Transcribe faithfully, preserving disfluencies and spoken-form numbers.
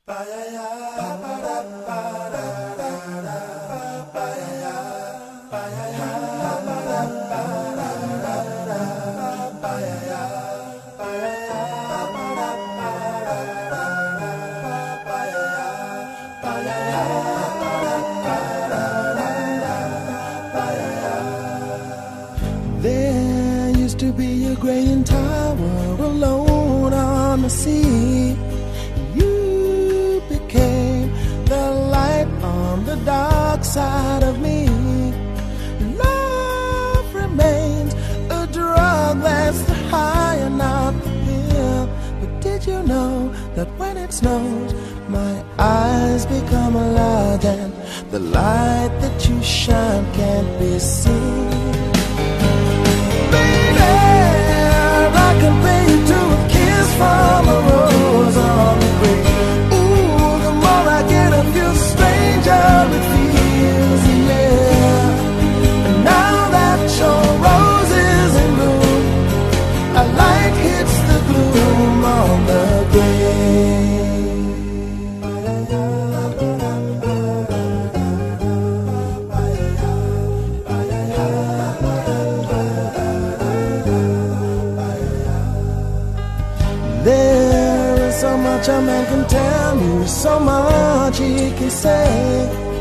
There used to be a graying tower alone on the sea. You became the light on the dark side of me. Love remains a drug that's the high and not the pill. But did you know that when it snows, my eyes become large and the light that you shine can't be seen? I compare you to a kiss from a rose on the grave. Ooh, the more I get of you, stranger it feels, yeah. And now that your rose is in bloom, a light hits the gloom on the grave. There is so much a man can tell you, so much he can say.